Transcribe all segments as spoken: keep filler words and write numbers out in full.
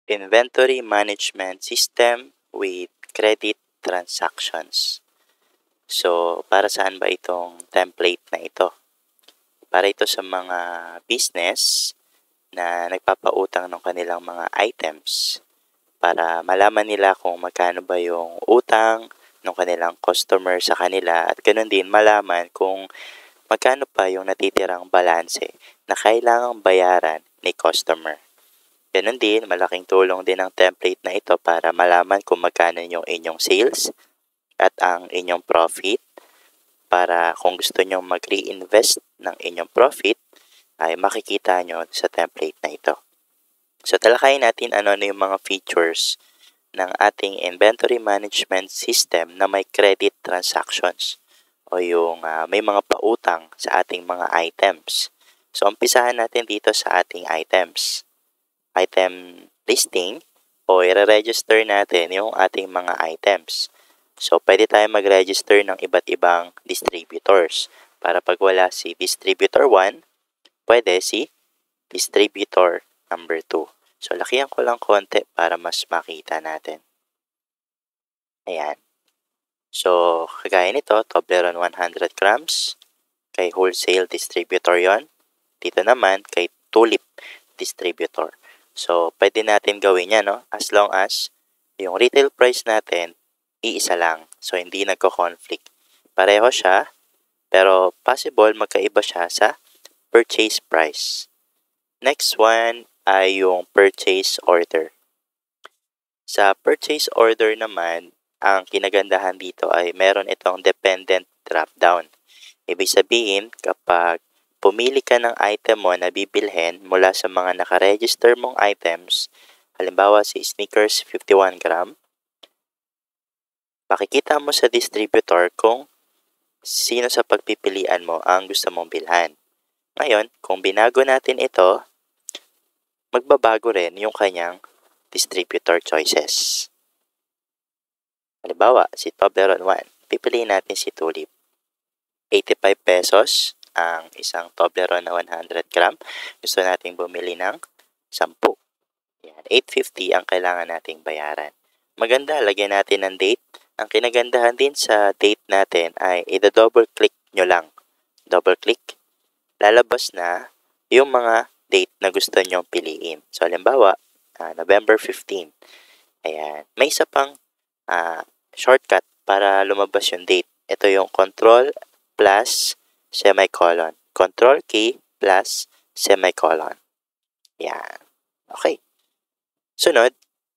Inventory Management System with Credit Transactions. So, para saan ba itong template na ito? Para ito sa mga business na nagpapautang ng kanilang mga items para malaman nila kung magkano ba yung utang ng kanilang customer sa kanila at ganoon din malaman kung magkano pa yung natitirang balanse na kailangang bayaran ni customer. Ganun din, malaking tulong din ang template na ito para malaman kung magkano yung inyong sales at ang inyong profit para kung gusto nyo mag-reinvest ng inyong profit ay makikita nyo sa template na ito. So talakayin natin ano na yung mga features ng ating inventory management system na may credit transactions o yung uh, may mga pautang sa ating mga items. So umpisahan natin dito sa ating items. Item listing o i-register natin yung ating mga items. So, pwede tayo mag-register ng iba't ibang distributors. Para pag wala si distributor one, pwede si distributor number two. So, lakihan ko lang konti para mas makita natin. Ayan. So, kagaya nito, Toblerone one hundred grams. Kay wholesale distributor yon. Dito naman, kay Tulip distributor. So, pwede natin gawin yan, no? As long as yung retail price natin, iisa lang. So, hindi nagko-conflict. Pareho siya, pero possible magkaiba siya sa purchase price. Next one ay yung purchase order. Sa purchase order naman, ang kinagandahan dito ay meron itong dependent drop-down. Ibig sabihin, kapag pumili ka ng item mo na bibilhin mula sa mga nakaregister mong items, halimbawa si sneakers fifty-one gram, makikita mo sa distributor kung sino sa pagpipilian mo ang gusto mong bilhan. Ngayon, kung binago natin ito, magbabago rin yung kanyang distributor choices. Halimbawa, si Toblerone one, pipiliin natin si Tulip. eighty-five pesos ang isang Toblerone na one hundred gram. Gusto nating bumili ng ten. Yan, eight fifty ang kailangan nating bayaran. Maganda, lagyan natin ng date. Ang kinagandahan din sa date natin ay i-double click nyo lang. Double click. Lalabas na yung mga date na gusto nyong piliin. So, halimbawa, uh, November fifteen. Ayan. May isa pang uh, shortcut para lumabas yung date. Ito yung control plus semicolon. Control key plus semicolon. Yan. Okay. Sunod,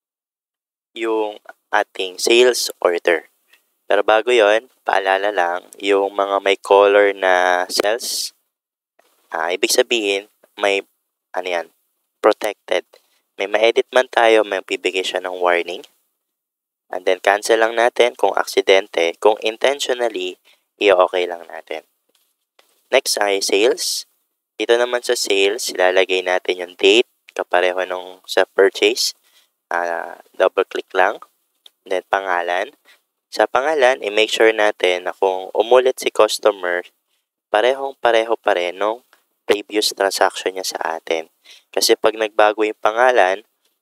yung ating sales order. Pero bago yon, paalala lang, yung mga may color na cells, uh, ibig sabihin, may, ano yan, protected. May ma-edit man tayo, may bibigay siya ng warning. And then, cancel lang natin kung aksidente. Kung intentionally, i-okay lang natin. Next ay sales. Dito naman sa sales, ilalagay natin yung date kapareho nung sa purchase. Uh, double click lang. Then pangalan. Sa pangalan, i-make sure natin na kung umulit si customer, parehong pareho pa rin nung previous transaction niya sa atin. Kasi pag nagbago yung pangalan,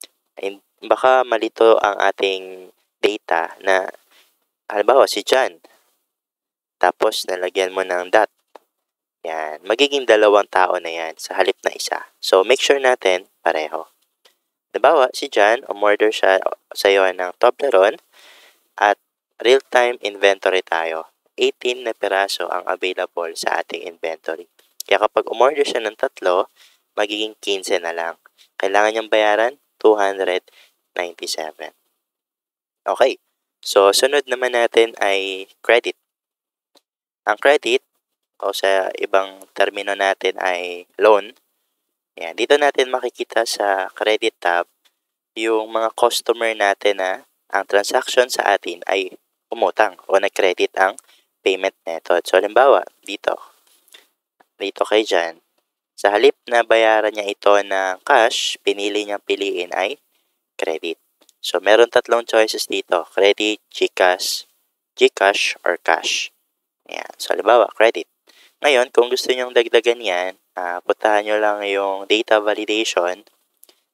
baka malito ang ating data na halimbawa si John. Tapos nalagyan mo ng dot. Yan, magiging dalawang tao na yan sa halip na isa. So, make sure natin pareho. Halimbawa, si John, umorder siya sa iyo ng Toblerone at real-time inventory tayo. eighteen na piraso ang available sa ating inventory. Kaya kapag umorder siya ng tatlo, magiging fifteen na lang. Kailangan niyang bayaran two hundred ninety-seven. Okay. So, sunod naman natin ay credit. Ang credit, o sa ibang termino natin ay loan. Yan, dito natin makikita sa credit tab yung mga customer natin na ang transaction sa atin ay umutang o nag-credit ang payment method. So, halimbawa, dito. Dito kay Jan. Sa halip na bayaran niya ito ng cash, pinili niyang piliin ay credit. So, meron tatlong choices dito. Credit, GCash, GCash, or cash. Yan. So, halimbawa, credit. Ngayon, kung gusto nyong dagdagan yan, uh, puntahan nyo lang yung data validation.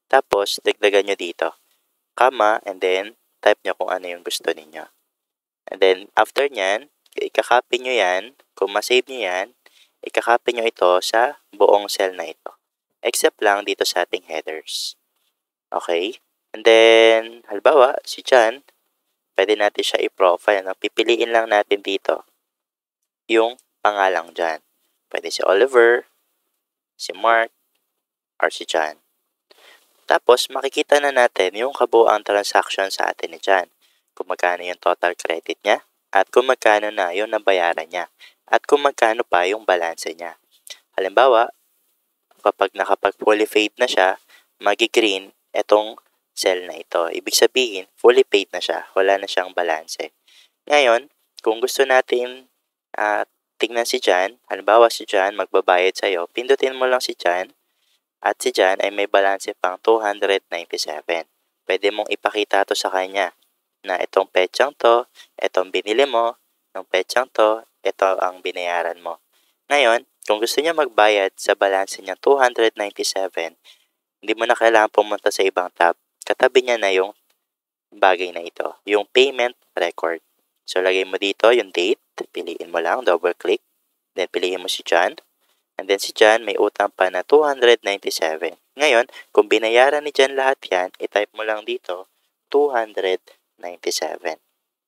Tapos, dagdagan nyo dito. Comma, and then, type nyo kung ano yung gusto ninyo. And then, after nyan, ikakopy nyo yan. Kung masave nyo yan, ikakopy nyo ito sa buong cell na ito. Except lang dito sa ating headers. Okay? And then, halimbawa, si John, pwede natin siya i-profile. No? Pipiliin lang natin dito yung pangalang John. Pwede si Oliver, si Mark, or si John. Tapos, makikita na natin yung kabuuang transaction sa atin ni John. Kung magkano yung total credit niya, at kung magkano na yung nabayaran niya, at kung magkano pa yung balance niya. Halimbawa, kapag nakapag-fully paid na siya, magi-green itong cell na ito. Ibig sabihin, fully paid na siya. Wala na siyang balance. Ngayon, kung gusto natin uh, tingnan si John, halimbawa si John magbabayad sa'yo, pindutin mo lang si John, at si John ay may balance pang two hundred ninety-seven. Pwede mong ipakita to sa kanya na itong petsang to, itong binili mo, itong petsang to, ito ang binayaran mo. Ngayon, kung gusto niya magbayad sa balance niya two hundred ninety-seven, hindi mo na kailangan pumunta sa ibang tab. Katabi niya na yung bagay na ito, yung payment record. So, lagay mo dito yung date, piliin mo lang, double click, then piliin mo si John. And then si John may utang pa na two hundred ninety-seven. Ngayon, kung binayaran ni John lahat yan, i-type mo lang dito, two hundred ninety-seven.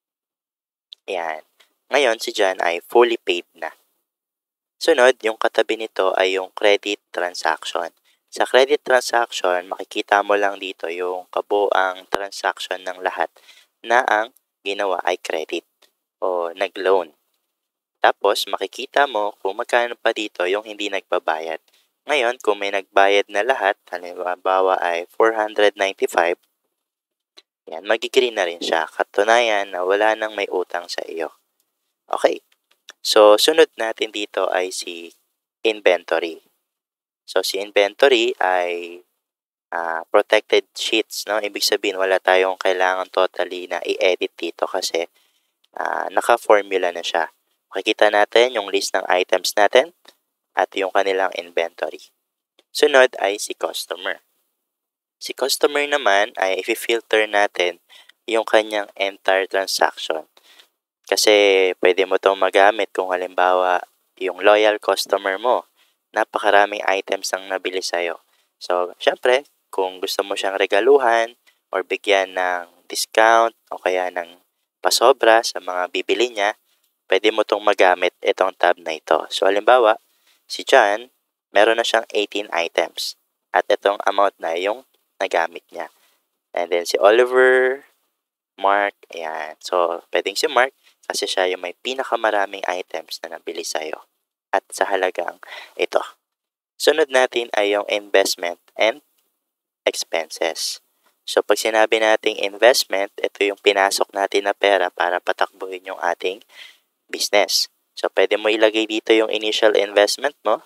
Yan. Ngayon, si John ay fully paid na. Sunod, yung katabi nito ay yung credit transaction. Sa credit transaction, makikita mo lang dito yung kabuang transaction ng lahat na ang ginawa ay credit o nag-loan. Tapos, makikita mo kung magkano pa dito yung hindi nagbabayad. Ngayon, kung may nagbayad na lahat, halimbawa ay four hundred ninety-five, yan, magigreen na rin siya. Katunayan na wala nang may utang sa iyo. Okay. So, sunod natin dito ay si inventory. So, si inventory ay uh, protected sheets. No? Ibig sabihin, wala tayong kailangan totally na i-edit dito kasi uh, naka-formula na siya. Makikita natin yung list ng items natin at yung kanilang inventory. Sunod ay si customer. Si customer naman ay i-filter natin yung kanyang entire transaction. Kasi pwede mo itong magamit kung halimbawa yung loyal customer mo. Napakaraming items ang nabili sa'yo. So, syempre, kung gusto mo siyang regaluhan or bigyan ng discount o kaya ng pasobra sa mga bibili niya, pwede mo itong magamit itong tab na ito. So, halimbawa, si John, meron na siyang eighteen items. At itong amount na yung nagamit niya. And then si Oliver, Mark, ayan. So, pwedeng si Mark kasi siya yung may pinakamaraming items na nabili sa'yo. At sa halagang ito. Sunod natin ay yung investment and expenses. So, pag sinabi nating investment, ito yung pinasok natin na pera para patakbuhin yung ating business. So, pwede mo ilagay dito yung initial investment mo.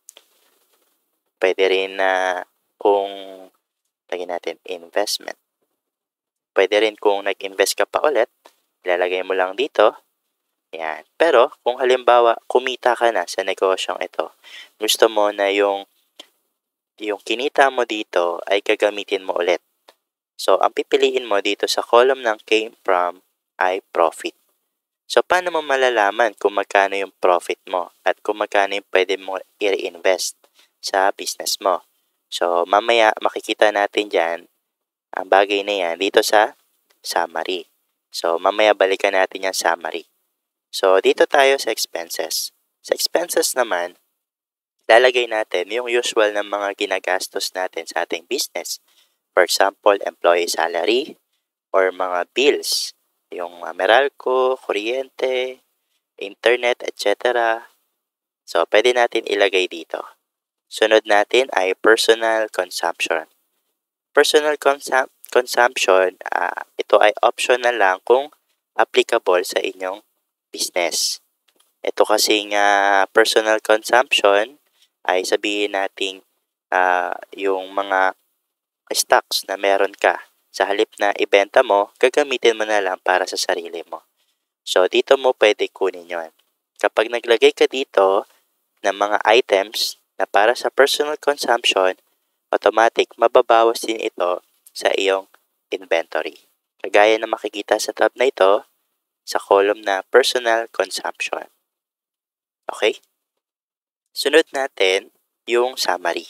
Pwede rin na uh, kung lagyan natin investment. Pwede rin kung nag-invest ka pa ulit, ilalagay mo lang dito. Yan. Pero, kung halimbawa, kumita ka na sa negosyong ito, gusto mo na yung, yung kinita mo dito ay gagamitin mo ulit. So, ang pipiliin mo dito sa column ng came from ay profit. So, paano mo malalaman kung magkano yung profit mo at kung magkano yung pwede mo i-reinvest sa business mo? So, mamaya makikita natin dyan ang bagay na yan dito sa summary. So, mamaya balikan natin yung summary. So, dito tayo sa expenses. Sa expenses naman, lalagay natin yung usual ng mga ginagastos natin sa ating business. For example, employee salary or mga bills. Yung uh, Meralco, kuryente, internet, et cetera. So, pwede natin ilagay dito. Sunod natin ay personal consumption. Personal consum- consumption, uh, ito ay optional lang kung applicable sa inyong business. Ito kasing uh, personal consumption ay sabihin natin uh, yung mga stocks na meron ka. Sa halip na ibenta mo, gagamitin mo na lang para sa sarili mo. So, dito mo pwede kunin yon. Kapag naglagay ka dito ng mga items na para sa personal consumption, automatic, mababawas din ito sa iyong inventory. Kagaya na makikita sa tab na ito, sa column na personal consumption. Okay? Sunod natin yung summary.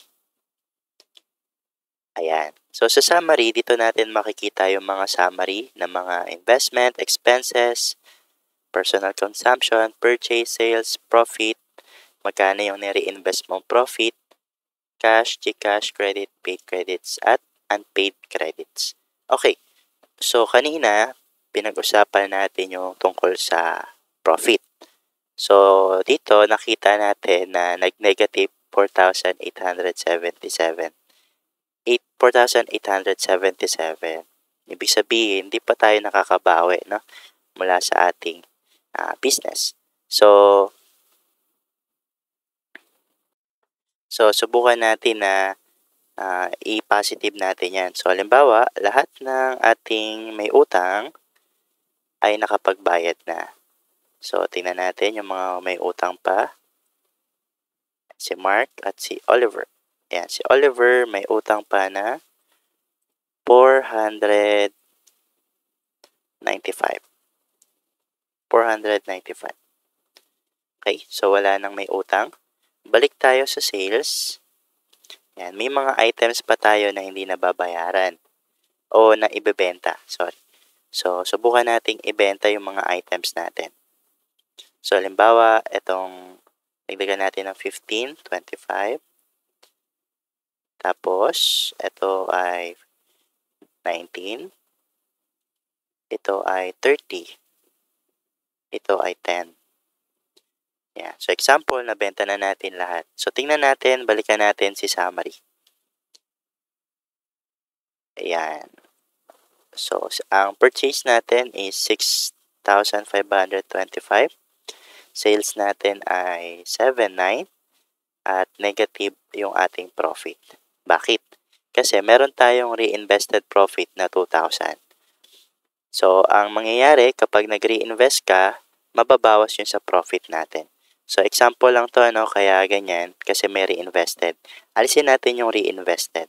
Ayan. So, sa summary, dito natin makikita yung mga summary ng mga investment, expenses, personal consumption, purchase, sales, profit, magkano yung nire-invest mong profit, cash, Gcash, credit, paid credits, at unpaid credits. Okay. So, kanina, pinag-usapan natin yung tungkol sa profit. So, dito nakita natin na nag-negative four thousand eight hundred seventy-seven. four thousand eight hundred seventy-seven. Ibig sabihin, hindi pa tayo nakakabawi, no? Mula sa ating uh, business. So, so subukan natin na uh, i-positive natin yan. So, halimbawa, lahat ng ating may utang ay nakapagbayad na. So, tingnan natin yung mga may utang pa. Si Mark at si Oliver. Ayan, si Oliver may utang pa na four hundred ninety-five. four hundred ninety-five. Okay, so wala nang may utang. Balik tayo sa sales. Ayan, may mga items pa tayo na hindi nababayaran o na ibebenta. Sorry. So, subukan nating ibenta yung mga items natin. So, halimbawa, itong nagdagan natin ng fifteen, twenty-five. Tapos, ito ay nineteen. Ito ay thirty. Ito ay ten. Yeah. So, example, nabenta na natin lahat. So, tingnan natin, balikan natin si summary. Ayan. So, ang purchase natin is six thousand five hundred twenty-five. Sales natin ay seven nine. At negative yung ating profit. Bakit? Kasi meron tayong reinvested profit na two thousand. So, ang mangyayari kapag nag-reinvest ka, mababawas yun sa profit natin. So, example lang to, no? Kaya ganyan, kasi may reinvested. Alisin natin yung reinvested.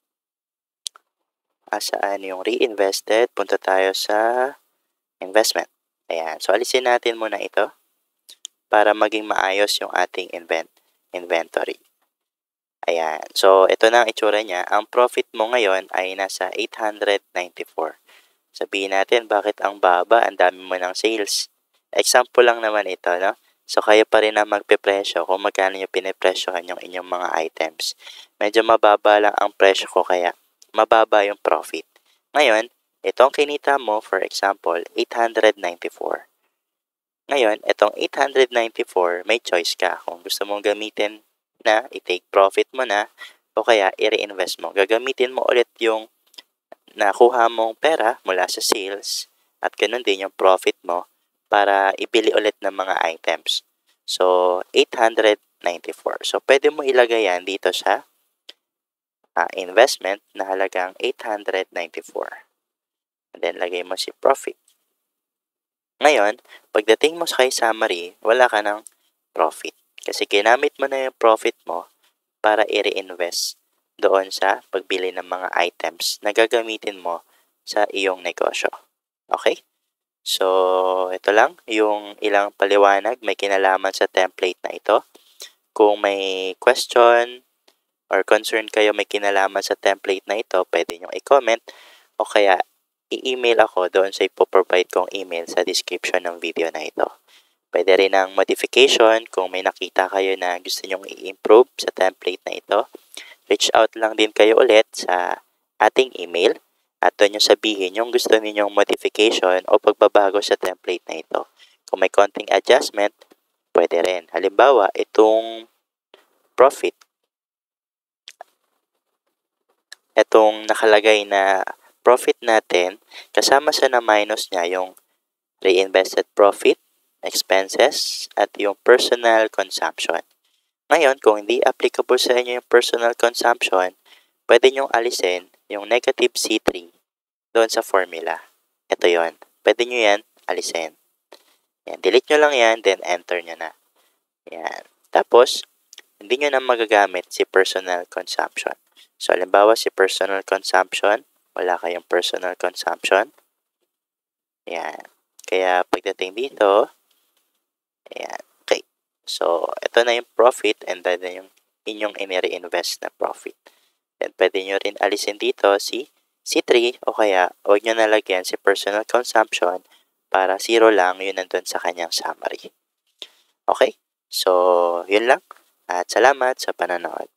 Asaan yung reinvested? Punta tayo sa investment. Ayan. So, alisin natin muna ito para maging maayos yung ating invent inventory. Ayan. So, ito na ang itsura niya. Ang profit mo ngayon ay nasa eight hundred ninety-four. Sabihin natin, bakit ang baba? Ang dami mo ng sales. Example lang naman ito, no? So, kayo pa rin na magpipresyo kung magkano yung pinipresyohan yung inyong mga items. Medyo mababa lang ang presyo ko, kaya mababa yung profit. Ngayon, itong kinita mo, for example, eight hundred ninety-four. Ngayon, itong eight hundred ninety-four, may choice ka kung gusto mong gamitin na i-take profit mo na o kaya i-reinvest mo. Gagamitin mo ulit yung nakuha mong pera mula sa sales at ganun din yung profit mo para ibili ulit ng mga items. So, eight hundred ninety-four. So, pwede mo ilagay yan dito sa uh, investment na halagang eight hundred ninety-four. And then, lagay mo si profit. Ngayon, pagdating mo sa kay summary, wala ka ng profit. Kasi ginamit mo na yung profit mo para i-reinvest doon sa pagbili ng mga items na gagamitin mo sa iyong negosyo. Okay? So, ito lang yung ilang paliwanag may kinalaman sa template na ito. Kung may question or concern kayo may kinalaman sa template na ito, pwede nyo i-comment o kaya i-email ako doon sa ipoprovide kong email sa description ng video na ito. Pwede rin ang modification kung may nakita kayo na gusto nyong i-improve sa template na ito. Reach out lang din kayo ulit sa ating email at doon nyo sabihin yung gusto ninyong modification o pagbabago sa template na ito. Kung may konting adjustment, pwede rin. Halimbawa, itong profit, itong nakalagay na profit natin, kasama sa na minus niya yung reinvested profit, expenses, at yung personal consumption. Ngayon, kung hindi applicable sa inyo yung personal consumption, pwede nyong alisin yung negative C three doon sa formula. Ito yon. Pwede nyo yan alisin. Yan. Delete nyo lang yan, then enter nyo na. Yan. Tapos, hindi nyo na magagamit si personal consumption. So, halimbawa si personal consumption, wala kayong personal consumption. Ayan. Kaya pagdating dito, ayan. Okay. So, ito na yung profit and then yung inyong ini-reinvest na profit. Then, pwede nyo rin alisin dito si C three o kaya huwag nyo nalagyan si personal consumption para zero lang yun nandun sa kanyang summary. Okay? So, yun lang. At salamat sa panonood.